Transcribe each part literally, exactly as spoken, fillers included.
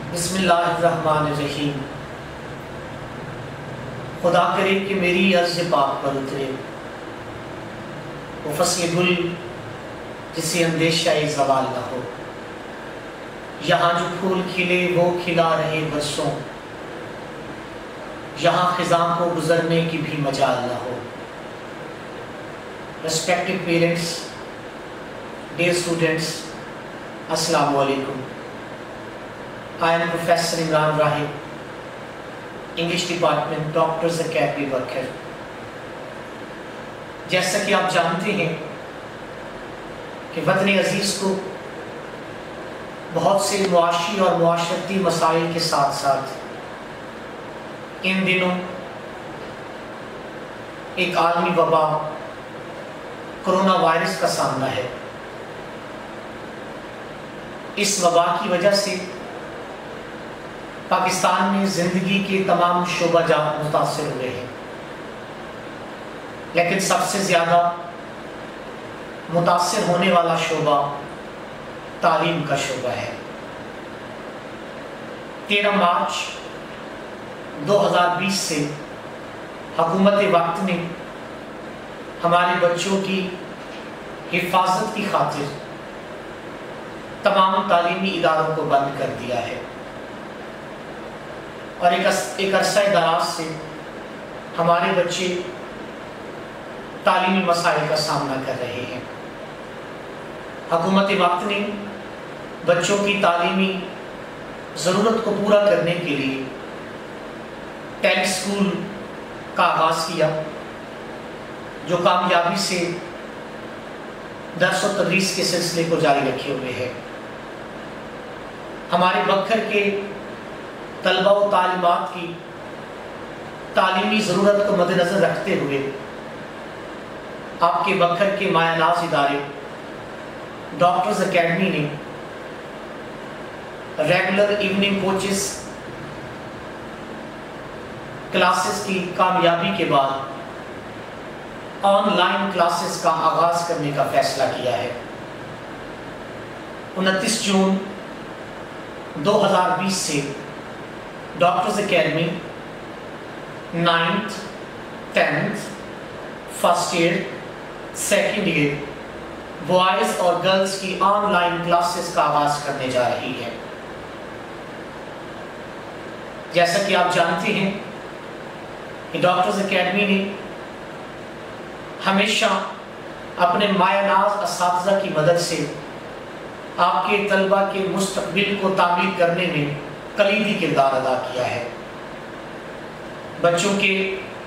بسم اللہ الرحمن الرحیم۔ خدا کرے کہ میری عرض پاک پر اترے وہ فصل گل جسے اندیشہ زوال نہ ہو، یہاں جو پھول کھلے وہ کھلا رہے برسوں، یہاں خزاں کو گزرنے کی بھی مجال نہ ہو۔ Respected parents, dear students, Assalamu alaikum. I am Professor Imran Rahib, English Department, Doctors Academy worker. جیسا کہ آپ جانتے ہیں کہ وطن عزیز کو بہت سے معاشی اور معاشرتی مسائل کے ساتھ ساتھ ان دنوں ایک عالمی وبا کرونا وائرس کا سامنا ہے۔ اس وبا کی وجہ سے پاکستان میں زندگی کے تمام شعبہ جات متاثر ہوئے ہیں، لیکن سب سے زیادہ متاثر ہونے والا شعبہ تعلیم کا شعبہ ہے۔ تیرہ مارچ دو ہزار بیس سے حکومت وقت نے ہمارے بچوں کی حفاظت کی خاطر تمام تعلیمی اداروں کو بند کر دیا ہے، اور ایک عرصہ دراز سے ہمارے بچے تعلیمی مسائل کا سامنا کر رہے ہیں۔ حکومت وقت نے بچوں کی تعلیمی ضرورت کو پورا کرنے کے لیے ٹیلی اسکول کا آغاز کیا، جو کامیابی سے درس و تدریس کے سلسلے کو جاری رکھے ہوئے ہے۔ ہمارے بکھر کے طلبہ و تعلیمات کی تعلیمی ضرورت کو مد نظر رکھتے ہوئے آپ کے بکھر کے مایہ ناز ادارے ڈاکٹرز اکیڈمی نے ریگولر ایوننگ کوچز کلاسز کی کامیابی کے بعد آن لائن کلاسز کا آغاز کرنے کا فیصلہ کیا ہے۔ انتیس جون دو ہزار بیس سے doctors academy ninth tenth first year second year boys اور گرلز کی آن لائن کلاسز کا آغاز کرنے جا رہی ہے۔ جیسا کہ آپ جانتے ہیں کہ ڈاکٹرز اکیڈمی نے ہمیشہ اپنے مایہ ناز اساتذہ کی مدد سے آپ کے طلبہ کے مستقبل کو تعمیر کرنے میں کلیدی کردار ادا کیا ہے۔ بچوں کے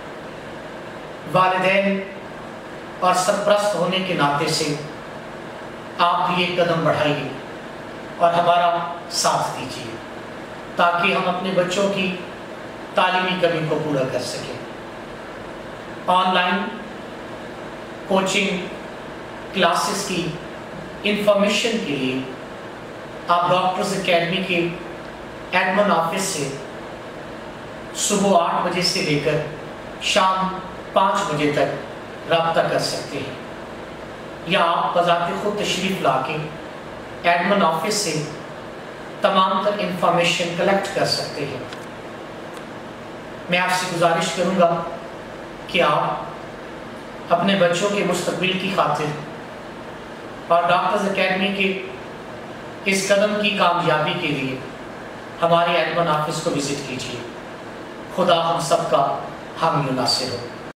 والدین اور سرپرست ہونے کے ناطے سے آپ بھی ایک قدم بڑھائیے اور ہمارا ساتھ دیجیے تاکہ ہم اپنے بچوں کی تعلیمی کمی کو پورا کر سکیں۔ آن لائن کوچنگ کلاسز کی انفارمیشن کے لیے آپ ڈاکٹرز اکیڈمی کے ایڈمن آفس سے صبح آٹھ بجے سے لے کر شام پانچ بجے تک رابطہ کر سکتے ہیں، یا آپ بذات خود تشریف لا کے ایڈمن آفس سے تمام تر انفارمیشن کلیکٹ کر سکتے ہیں۔ میں آپ سے گزارش کروں گا کہ آپ اپنے بچوں کے مستقبل کی خاطر اور ڈاکٹرز اکیڈمی کے اس قدم کی کامیابی کے لیے ہمارے ایڈمن آفس کو وزٹ کیجیے۔ خدا ہم سب کا حامی و ناصر ہو۔